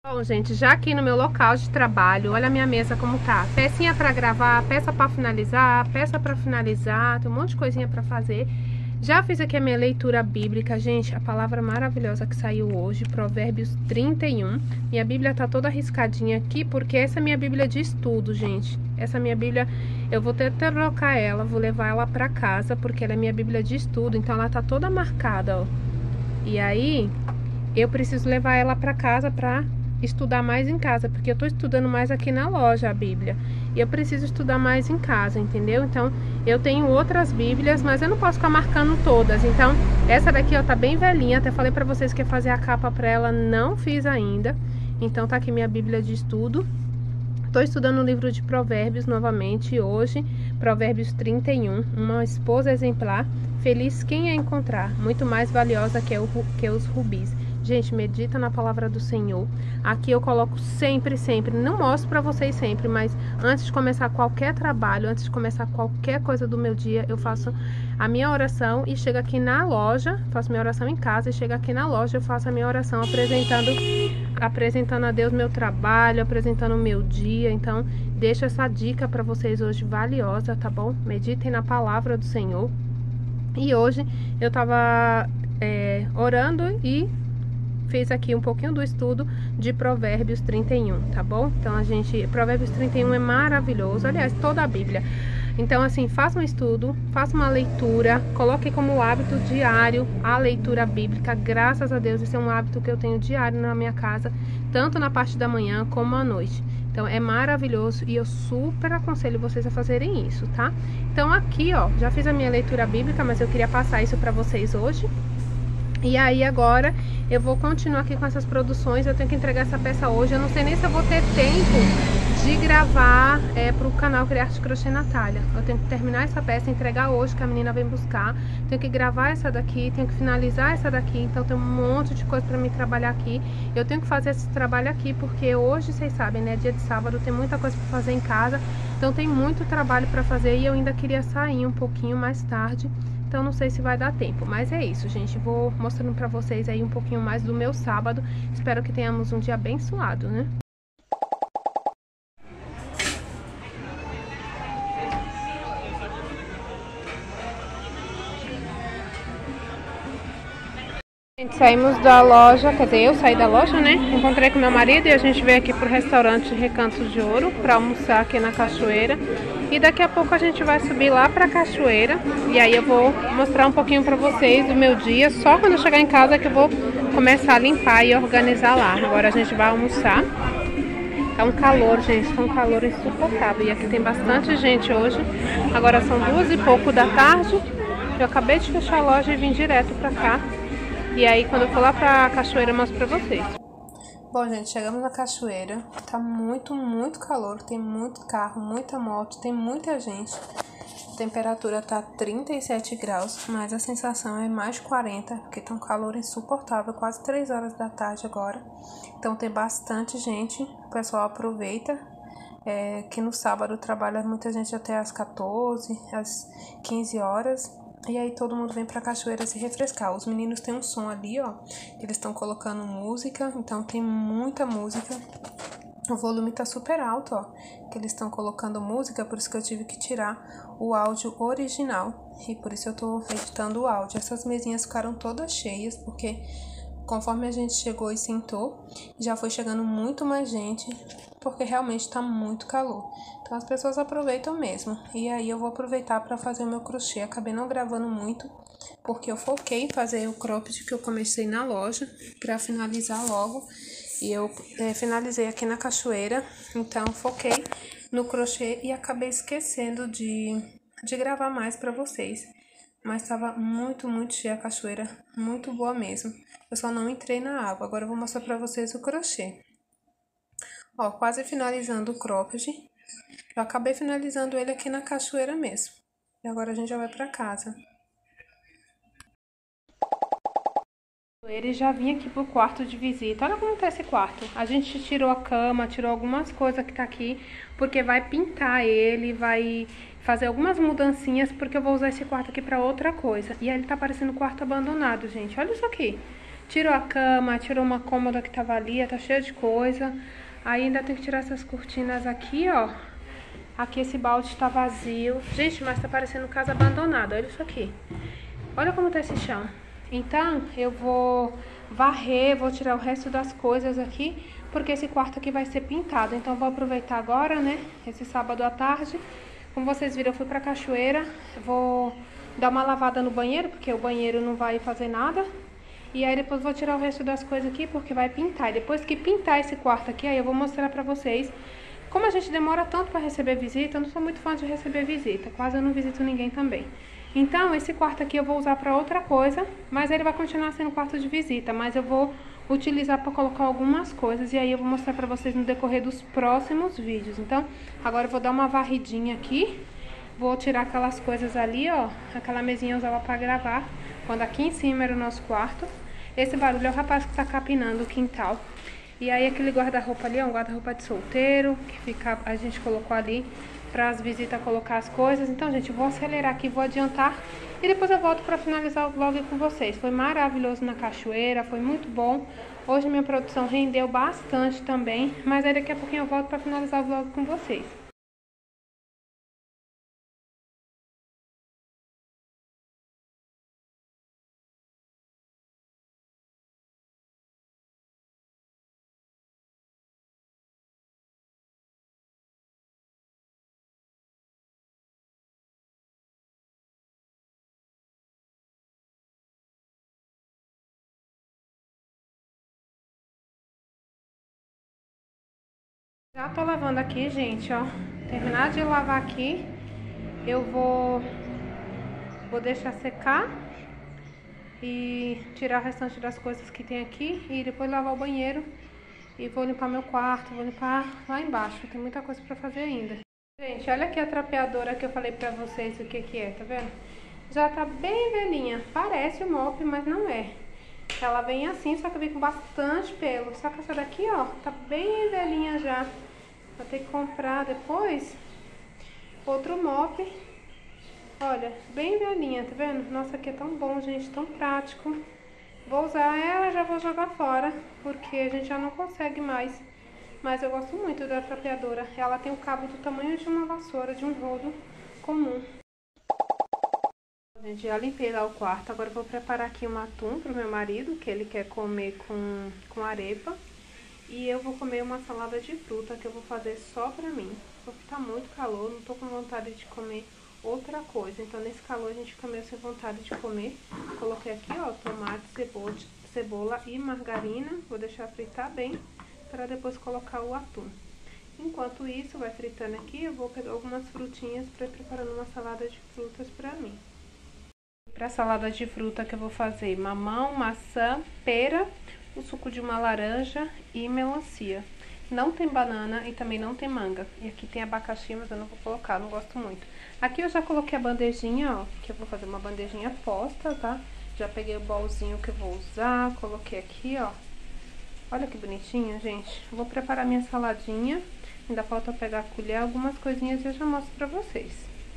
Bom, gente, já aqui no meu local de trabalho, olha a minha mesa como tá. Pecinha pra gravar, peça pra finalizar, peça pra finalizar, tem um monte de coisinha pra fazer. Já fiz aqui a minha leitura bíblica, gente, a palavra maravilhosa que saiu hoje, Provérbios 31. Minha Bíblia tá toda arriscadinha aqui, porque essa é minha Bíblia de estudo, gente. Essa minha Bíblia, eu vou ter que trocar ela, vou levar ela pra casa, porque ela é minha Bíblia de estudo, então ela tá toda marcada, ó. E aí, eu preciso levar ela pra casa pra estudar mais em casa, porque eu tô estudando mais aqui na loja a Bíblia, e eu preciso estudar mais em casa, entendeu? Então, eu tenho outras Bíblias, mas eu não posso ficar marcando todas. Então, essa daqui, ó, tá bem velhinha, até falei pra vocês que ia fazer a capa pra ela, não fiz ainda. Então, tá aqui minha Bíblia de estudo. Tô estudando o livro de Provérbios novamente hoje, Provérbios 31, uma esposa exemplar, feliz quem a encontrar, muito mais valiosa que os rubis. Gente, medita na palavra do Senhor. Aqui eu coloco sempre, não mostro pra vocês sempre, mas antes de começar qualquer trabalho, antes de começar qualquer coisa do meu dia, eu faço a minha oração e chego aqui na loja, faço minha oração em casa e chego aqui na loja, eu faço a minha oração apresentando a Deus meu trabalho, apresentando o meu dia. Então, deixo essa dica pra vocês hoje valiosa, tá bom? Meditem na palavra do Senhor. E hoje eu tava orando e fiz aqui um pouquinho do estudo de Provérbios 31, tá bom? Então, Provérbios 31 é maravilhoso, aliás, toda a Bíblia. Então, assim, faça um estudo, faça uma leitura, coloque como hábito diário a leitura bíblica. Graças a Deus, esse é um hábito que eu tenho diário na minha casa, tanto na parte da manhã como à noite. Então, é maravilhoso e eu super aconselho vocês a fazerem isso, tá? Então, aqui, ó, já fiz a minha leitura bíblica, mas eu queria passar isso pra vocês hoje. E aí agora eu vou continuar aqui com essas produções. Eu tenho que entregar essa peça hoje. Eu não sei nem se eu vou ter tempo de gravar pro canal Criarte Crochê Natália. Eu tenho que terminar essa peça, entregar hoje, que a menina vem buscar. Tenho que gravar essa daqui, tenho que finalizar essa daqui. Então tem um monte de coisa pra mim trabalhar aqui. Eu tenho que fazer esse trabalho aqui, porque hoje, vocês sabem, né, dia de sábado, tem muita coisa pra fazer em casa. Então tem muito trabalho pra fazer e eu ainda queria sair um pouquinho mais tarde. Então não sei se vai dar tempo, mas é isso, gente. Vou mostrando pra vocês aí um pouquinho mais do meu sábado. Espero que tenhamos um dia abençoado, né? Gente, saímos da loja, quer dizer, eu saí da loja, né? Encontrei com meu marido e a gente veio aqui pro restaurante Recanto de Ouro pra almoçar aqui na cachoeira. E daqui a pouco a gente vai subir lá pra cachoeira. E aí eu vou mostrar um pouquinho pra vocês do meu dia. Só quando eu chegar em casa que eu vou começar a limpar e organizar lá. Agora a gente vai almoçar. Tá um calor, gente, tá um calor insuportável. E aqui tem bastante gente hoje. Agora são 2 e pouco da tarde. Eu acabei de fechar a loja e vim direto pra cá. E aí, quando eu for lá pra cachoeira, eu mostro pra vocês. Bom, gente, chegamos na cachoeira. Tá muito calor. Tem muito carro, muita moto, tem muita gente. A temperatura tá 37 graus, mas a sensação é mais de 40, porque tá um calor insuportável. Quase 3 horas da tarde agora. Então tem bastante gente. O pessoal aproveita. Que no sábado trabalha muita gente até às 14, às 15 horas. E aí todo mundo vem pra cachoeira se refrescar. Os meninos têm um som ali, ó. Eles estão colocando música, então tem muita música. O volume tá super alto, ó. Que eles estão colocando música, por isso que eu tive que tirar o áudio original. E por isso eu tô editando o áudio. Essas mesinhas ficaram todas cheias, porque conforme a gente chegou e sentou, já foi chegando muito mais gente, porque realmente tá muito calor. Então as pessoas aproveitam mesmo. E aí eu vou aproveitar para fazer o meu crochê. Acabei não gravando muito, porque eu foquei em fazer o cropped que eu comecei na loja, para finalizar logo. E eu finalizei aqui na cachoeira, então foquei no crochê e acabei esquecendo de gravar mais para vocês. Mas estava muito cheia a cachoeira, muito boa mesmo. Eu só não entrei na água. Agora eu vou mostrar pra vocês o crochê. Ó, quase finalizando o cropped. Eu acabei finalizando ele aqui na cachoeira mesmo. E agora a gente já vai pra casa. Ele já vim aqui pro quarto de visita. Olha como tá esse quarto. A gente tirou a cama, tirou algumas coisas que tá aqui, porque vai pintar ele, vai fazer algumas mudancinhas, porque eu vou usar esse quarto aqui pra outra coisa. E aí ele tá parecendo um quarto abandonado, gente. Olha isso aqui. Tirou a cama, tirou uma cômoda que tava ali, tá cheia de coisa. Aí ainda tem que tirar essas cortinas aqui, ó. Aqui esse balde tá vazio. Gente, mas tá parecendo casa abandonada, olha isso aqui. Olha como tá esse chão. Então, eu vou varrer, vou tirar o resto das coisas aqui, porque esse quarto aqui vai ser pintado. Então, eu vou aproveitar agora, né, esse sábado à tarde. Como vocês viram, eu fui pra cachoeira. Vou dar uma lavada no banheiro, porque o banheiro não vai fazer nada. E aí depois vou tirar o resto das coisas aqui, porque vai pintar. E depois que pintar esse quarto aqui, aí eu vou mostrar pra vocês. Como a gente demora tanto pra receber visita, eu não sou muito fã de receber visita. Quase eu não visito ninguém também. Então, esse quarto aqui eu vou usar pra outra coisa, mas ele vai continuar sendo quarto de visita. Mas eu vou utilizar pra colocar algumas coisas e aí eu vou mostrar pra vocês no decorrer dos próximos vídeos. Então, agora eu vou dar uma varridinha aqui. Vou tirar aquelas coisas ali, ó. Aquela mesinha eu usava pra gravar, quando aqui em cima era o nosso quarto. Esse barulho é o rapaz que tá capinando o quintal. E aí aquele guarda-roupa ali é um guarda-roupa de solteiro, que fica, a gente colocou ali para as visitas colocar as coisas. Então, gente, eu vou acelerar aqui, vou adiantar e depois eu volto para finalizar o vlog com vocês. Foi maravilhoso na cachoeira, foi muito bom. Hoje minha produção rendeu bastante também, mas aí daqui a pouquinho eu volto para finalizar o vlog com vocês. Já tô lavando aqui, gente, ó. Terminar de lavar aqui, eu vou deixar secar e tirar o restante das coisas que tem aqui e depois lavar o banheiro e vou limpar meu quarto, vou limpar lá embaixo, tem muita coisa pra fazer ainda. Gente, olha aqui a trapeadora que eu falei pra vocês o que que é, tá vendo? Já tá bem velhinha, parece o mop, mas não é. Ela vem assim, só que vem com bastante pelo, só que essa daqui, ó, tá bem velhinha já. Vou ter que comprar depois outro mop. Olha, bem velhinha, tá vendo? Nossa, aqui é tão bom, gente, tão prático. Vou usar ela, já vou jogar fora, porque a gente já não consegue mais. Mas eu gosto muito da trapeadora. Ela tem o cabo do tamanho de uma vassoura, de um rodo comum. Gente, já limpei lá o quarto. Agora eu vou preparar aqui um atum pro meu marido, que ele quer comer com arepa. E eu vou comer uma salada de fruta que eu vou fazer só pra mim. Porque tá muito calor, não tô com vontade de comer outra coisa. Então nesse calor a gente fica meio sem vontade de comer. Coloquei aqui, ó, tomate, cebola e margarina. Vou deixar fritar bem para depois colocar o atum. Enquanto isso, vai fritando aqui, eu vou pegar algumas frutinhas para ir preparando uma salada de frutas pra mim. Para salada de fruta que eu vou fazer mamão, maçã, pera, o suco de uma laranja e melancia. Não tem banana e também não tem manga. E aqui tem abacaxi, mas eu não vou colocar, não gosto muito. Aqui eu já coloquei a bandejinha, ó, que eu vou fazer uma bandejinha posta, tá? Já peguei o bolzinho que eu vou usar, coloquei aqui, ó. Olha que bonitinha, gente. Vou preparar minha saladinha. Ainda falta pegar a colher, algumas coisinhas e eu já mostro pra vocês.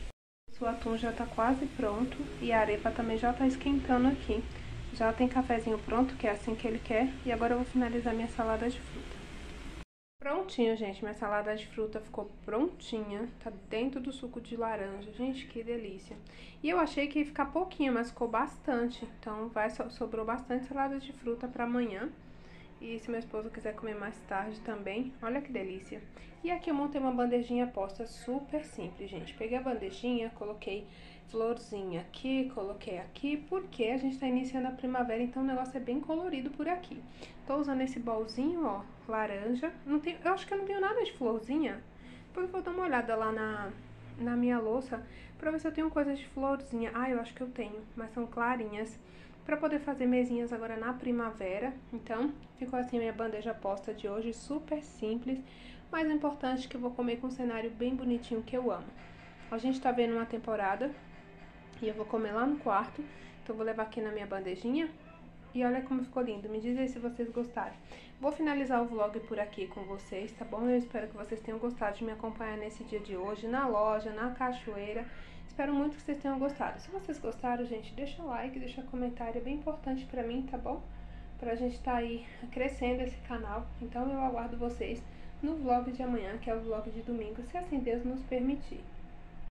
O atum já tá quase pronto e a arepa também já tá esquentando aqui. Já tem cafezinho pronto, que é assim que ele quer. E agora eu vou finalizar minha salada de fruta. Prontinho, gente. Minha salada de fruta ficou prontinha. Tá dentro do suco de laranja. Gente, que delícia. E eu achei que ia ficar pouquinho, mas ficou bastante. Então, sobrou bastante salada de fruta pra amanhã. E se meu esposo quiser comer mais tarde também, olha que delícia. E aqui eu montei uma bandejinha posta super simples, gente. Peguei a bandejinha, coloquei florzinha aqui, coloquei aqui, porque a gente tá iniciando a primavera, então o negócio é bem colorido por aqui. Tô usando esse bolzinho, ó, laranja. Não tem, eu acho que eu não tenho nada de florzinha. Depois eu vou dar uma olhada lá na minha louça pra ver se eu tenho coisas de florzinha. Ah, eu acho que eu tenho, mas são clarinhas. Pra poder fazer mesinhas agora na primavera. Então, ficou assim minha bandeja posta de hoje, super simples. Mas o importante é que eu vou comer com um cenário bem bonitinho que eu amo. A gente tá vendo uma temporada e eu vou comer lá no quarto. Então, eu vou levar aqui na minha bandejinha. E olha como ficou lindo. Me diz aí se vocês gostaram. Vou finalizar o vlog por aqui com vocês, tá bom? Eu espero que vocês tenham gostado de me acompanhar nesse dia de hoje, na loja, na cachoeira. Espero muito que vocês tenham gostado. Se vocês gostaram, gente, deixa like, deixa comentário, é bem importante pra mim, tá bom? pra gente estar aí crescendo esse canal. Então eu aguardo vocês no vlog de amanhã, que é o vlog de domingo, se assim Deus nos permitir.